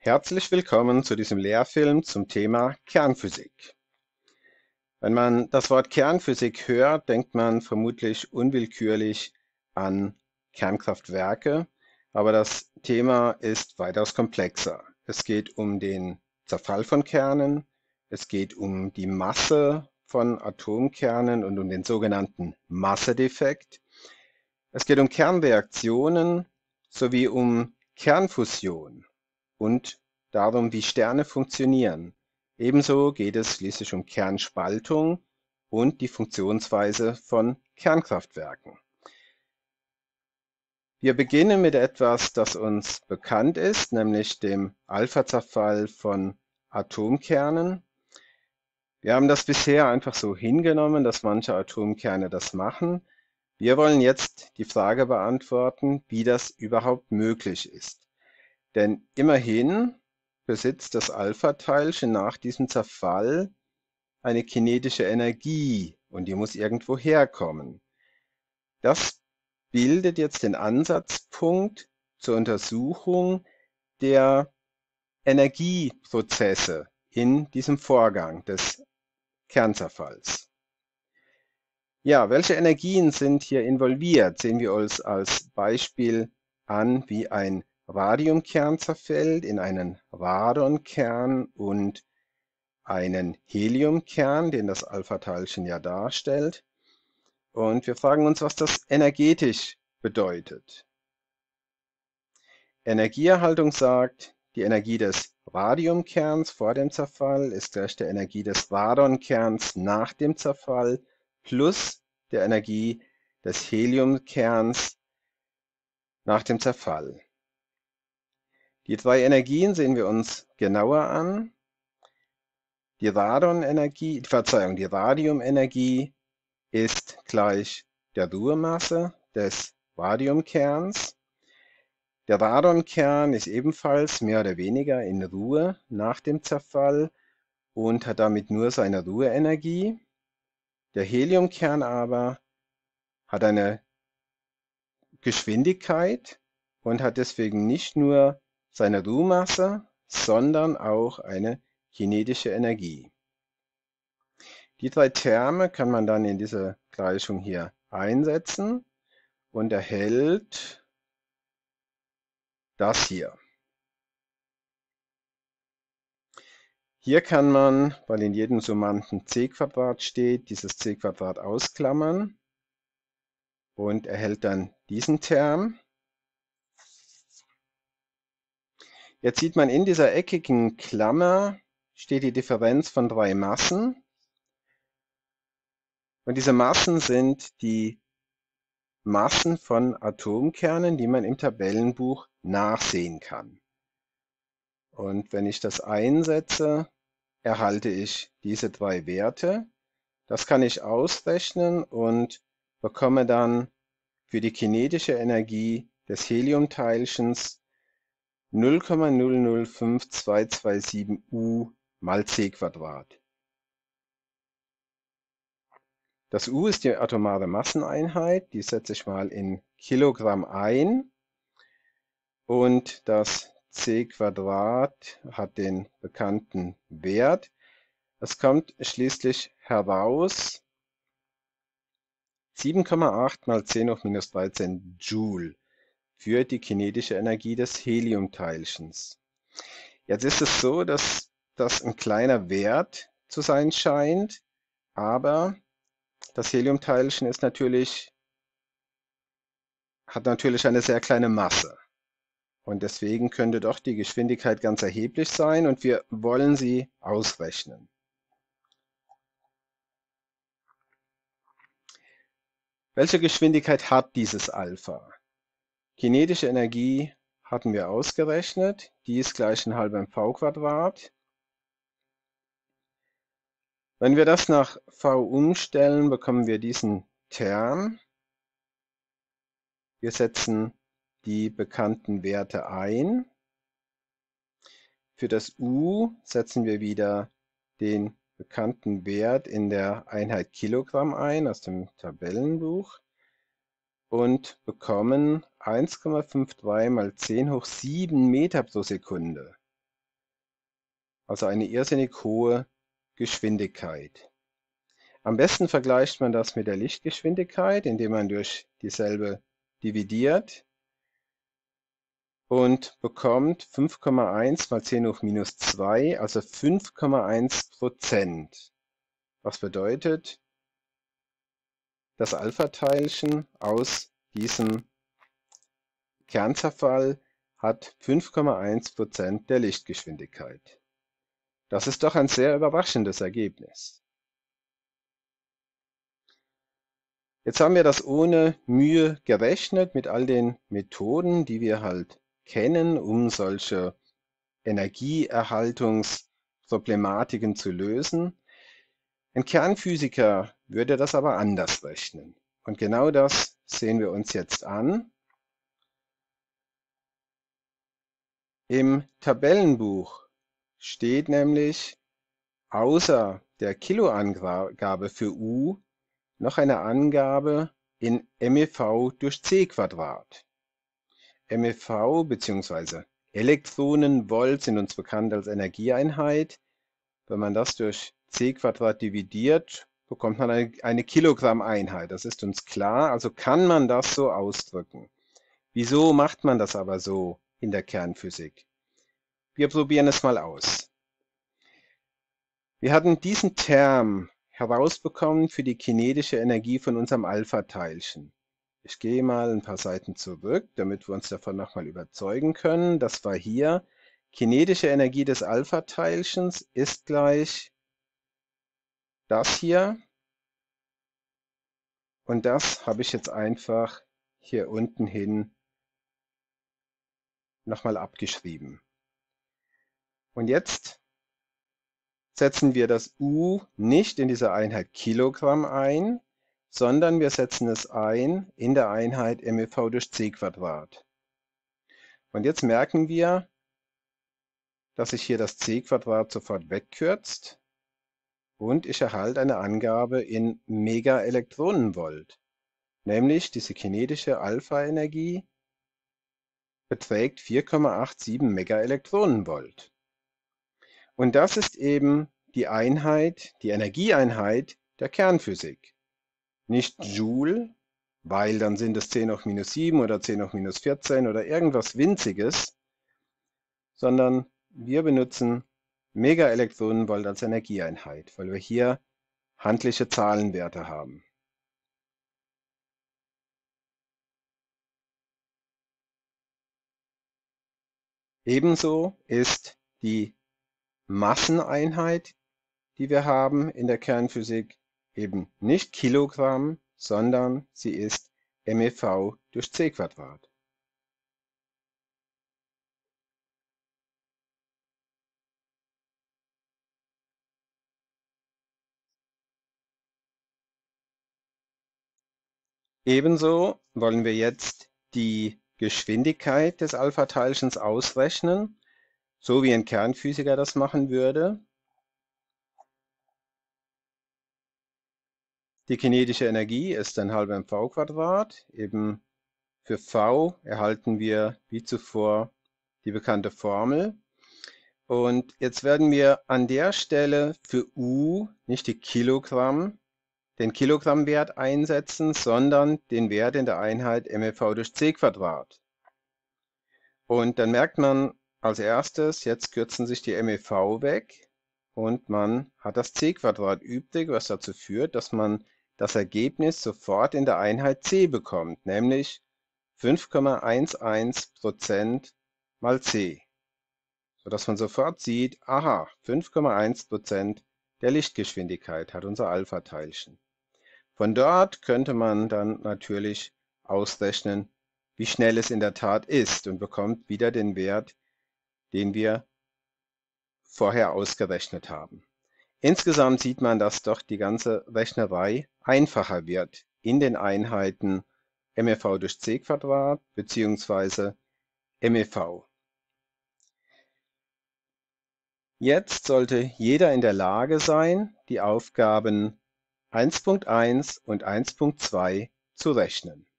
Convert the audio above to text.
Herzlich willkommen zu diesem Lehrfilm zum Thema Kernphysik. Wenn man das Wort Kernphysik hört, denkt man vermutlich unwillkürlich an Kernkraftwerke, aber das Thema ist weitaus komplexer. Es geht um den Zerfall von Kernen, es geht um die Masse von Atomkernen und um den sogenannten Massedefekt. Es geht um Kernreaktionen sowie um Kernfusion und darum, wie Sterne funktionieren. Ebenso geht es schließlich um Kernspaltung und die Funktionsweise von Kernkraftwerken. Wir beginnen mit etwas, das uns bekannt ist, nämlich dem Alpha-Zerfall von Atomkernen. Wir haben das bisher einfach so hingenommen, dass manche Atomkerne das machen. Wir wollen jetzt die Frage beantworten, wie das überhaupt möglich ist. Denn immerhin besitzt das Alpha-Teilchen nach diesem Zerfall eine kinetische Energie und die muss irgendwo herkommen. Das bildet jetzt den Ansatzpunkt zur Untersuchung der Energieprozesse in diesem Vorgang des Kernzerfalls. Ja, welche Energien sind hier involviert? Sehen wir uns als Beispiel an, wie ein Radiumkern zerfällt in einen Radonkern und einen Heliumkern, den das Alpha-Teilchen ja darstellt. Und wir fragen uns, was das energetisch bedeutet. Energieerhaltung sagt, die Energie des Radiumkerns vor dem Zerfall ist gleich der Energie des Radonkerns nach dem Zerfall plus der Energie des Heliumkerns nach dem Zerfall. Die drei Energien sehen wir uns genauer an. Die Radiumenergie ist gleich der Ruhemasse des Radiumkerns. Der Radonkern ist ebenfalls mehr oder weniger in Ruhe nach dem Zerfall und hat damit nur seine Ruheenergie. Der Heliumkern aber hat eine Geschwindigkeit und hat deswegen nicht nur seine Ruhmasse, sondern auch eine kinetische Energie. Die drei Terme kann man dann in diese Gleichung hier einsetzen und erhält das hier. Hier kann man, weil in jedem Summanden c² steht, dieses c² ausklammern und erhält dann diesen Term. Jetzt sieht man, in dieser eckigen Klammer steht die Differenz von drei Massen. Und diese Massen sind die Massen von Atomkernen, die man im Tabellenbuch nachsehen kann. Und wenn ich das einsetze, erhalte ich diese drei Werte. Das kann ich ausrechnen und bekomme dann für die kinetische Energie des Heliumteilchens 0,005227 U mal c². Das U ist die atomare Masseneinheit, die setze ich mal in Kilogramm ein. Und das c² hat den bekannten Wert. Es kommt schließlich heraus 7,8 mal 10 hoch minus 13 Joule für die kinetische Energie des Heliumteilchens. Jetzt ist es so, dass das ein kleiner Wert zu sein scheint, aber das Heliumteilchen hat natürlich eine sehr kleine Masse. Und deswegen könnte doch die Geschwindigkeit ganz erheblich sein und wir wollen sie ausrechnen. Welche Geschwindigkeit hat dieses Alpha? Kinetische Energie hatten wir ausgerechnet, die ist gleich 1 halb mv². Wenn wir das nach v umstellen, bekommen wir diesen Term. Wir setzen die bekannten Werte ein. Für das U setzen wir wieder den bekannten Wert in der Einheit Kilogramm ein aus dem Tabellenbuch und bekommen 1,53 mal 10 hoch 7 Meter pro Sekunde. also eine irrsinnig hohe Geschwindigkeit. Am besten vergleicht man das mit der Lichtgeschwindigkeit, indem man durch dieselbe dividiert und bekommt 5,1 mal 10 hoch minus 2, also 5,1%. Was bedeutet, das Alpha-Teilchen aus diesem Kernzerfall hat 5,1% der Lichtgeschwindigkeit. Das ist doch ein sehr überraschendes Ergebnis. Jetzt haben wir das ohne Mühe gerechnet mit all den Methoden, die wir halt kennen, um solche Energieerhaltungsproblematiken zu lösen. Ein Kernphysiker würde das aber anders rechnen. Und genau das sehen wir uns jetzt an. Im Tabellenbuch steht nämlich außer der Kiloangabe für U noch eine Angabe in MeV durch c². MeV bzw. Elektronenvolt sind uns bekannt als Energieeinheit. Wenn man das durch c² dividiert, bekommt man eine Kilogrammeinheit. Das ist uns klar, also kann man das so ausdrücken. Wieso macht man das aber so in der Kernphysik? Wir probieren es mal aus. Wir hatten diesen Term herausbekommen für die kinetische Energie von unserem Alpha-Teilchen. Ich gehe mal ein paar Seiten zurück, damit wir uns davon nochmal überzeugen können. Das war hier. Kinetische Energie des Alpha-Teilchens ist gleich das hier. Und das habe ich jetzt einfach hier unten hin nochmal abgeschrieben. Und jetzt setzen wir das U nicht in dieser Einheit Kilogramm ein, sondern wir setzen es ein in der Einheit MeV durch c². Und jetzt merken wir, dass sich hier das c² sofort wegkürzt und ich erhalte eine Angabe in Megaelektronenvolt, nämlich diese kinetische Alpha-Energie beträgt 4,87 Megaelektronenvolt. Und das ist eben die Einheit, die Energieeinheit der Kernphysik. Nicht Joule, weil dann sind es 10 hoch minus 7 oder 10 hoch minus 14 oder irgendwas Winziges, sondern wir benutzen Megaelektronenvolt als Energieeinheit, weil wir hier handliche Zahlenwerte haben. Ebenso ist die Masseneinheit, die wir haben in der Kernphysik, eben nicht Kilogramm, sondern sie ist MeV durch c². Ebenso wollen wir jetzt die Geschwindigkeit des Alpha-Teilchens ausrechnen, so wie ein Kernphysiker das machen würde. Die kinetische Energie ist ein halber mv². Eben für V erhalten wir wie zuvor die bekannte Formel. Und jetzt werden wir an der Stelle für U nicht die Kilogramm, den Kilogrammwert einsetzen, sondern den Wert in der Einheit MeV durch c². Und dann merkt man als erstes, jetzt kürzen sich die MeV weg und man hat das c² übrig, was dazu führt, dass man das Ergebnis sofort in der Einheit c bekommt, nämlich 5,11% mal c, sodass man sofort sieht, aha, 5,1% der Lichtgeschwindigkeit hat unser Alpha-Teilchen. Von dort könnte man dann natürlich ausrechnen, wie schnell es in der Tat ist und bekommt wieder den Wert, den wir vorher ausgerechnet haben. Insgesamt sieht man, dass doch die ganze Rechnerei einfacher wird in den Einheiten MeV durch c² bzw. MeV. Jetzt sollte jeder in der Lage sein, die Aufgaben 1.1 und 1.2 zu rechnen.